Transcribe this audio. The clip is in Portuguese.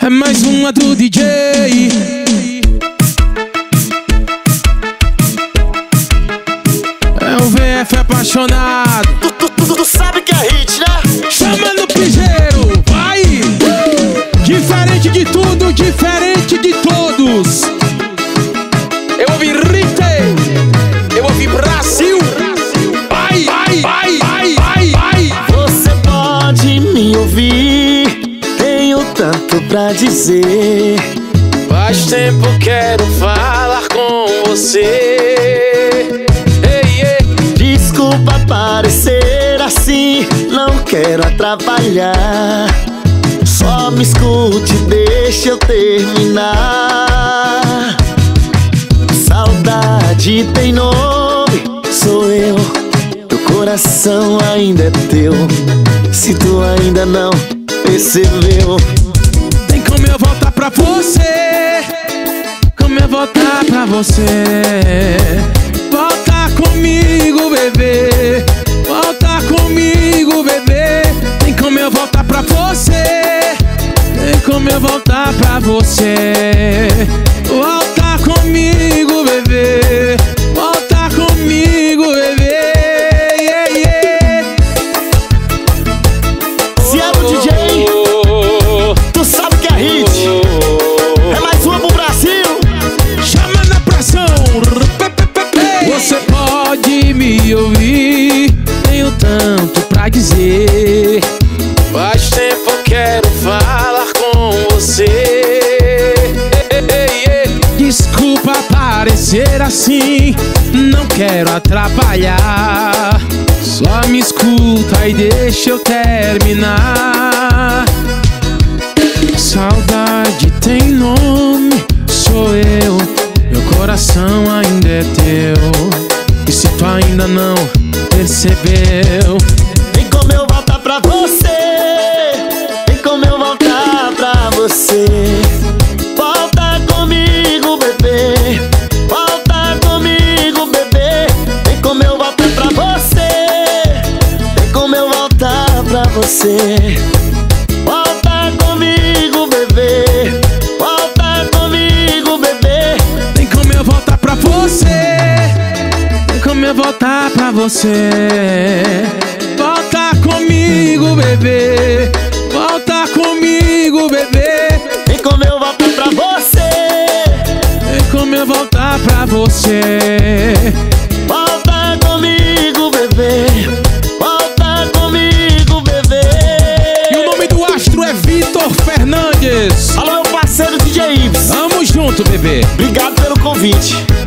É mais uma do DJ. É o VF apaixonado. Tu sabe que é hit, né? Chama no piseiro, vai! Diferente de tudo, diferente de todos. Eu ouvi Rite, eu ouvi Brasil. Vai, vai, vai, vai, vai, vai. Você pode me ouvir, tenho tanto pra dizer. Faz tempo quero falar com você. Ei, ei. Desculpa parecer assim, não quero atrapalhar. Só me escute, deixa eu terminar. Saudade tem nome, sou eu. Teu coração ainda é teu. Se tu ainda não percebeu, tem como eu voltar pra você. Como eu voltar pra você. Volta comigo, bebê. Volta comigo, bebê. Tem como eu voltar pra você. Tem como eu voltar pra você. Volta comigo, bebê. Volta comigo, bebê. Yeah, yeah. se é do DJ, tu sabe que é hit. É mais uma pro Brasil. Chama na pressão. Você pode me ouvir, tenho tanto pra dizer. Faz tempo quero falar com você. Desculpa parecer assim, não quero atrapalhar. Só me escuta e deixa eu terminar. Saudade tem nome, sou eu. Meu coração ainda é teu. E se tu ainda não percebeu, Tem como eu voltar pra você. Tem como eu voltar pra você. Volta comigo, bebê. Volta comigo, bebê. Tem como eu voltar pra você. Tem como eu voltar pra você. Volta comigo, bebê. Volta comigo, bebê. tem como eu voltar pra você. Tem como eu voltar pra você. Volta comigo, bebê. Volta comigo, bebê. Tem como eu voltar pra você. Tem como eu voltar pra você. Volta comigo, bebê. Volta comigo, bebê. E o nome do astro é Vitor Fernandes. Alô, meu parceiro DJ Ibs. Tamo junto, bebê. Obrigado pelo convite.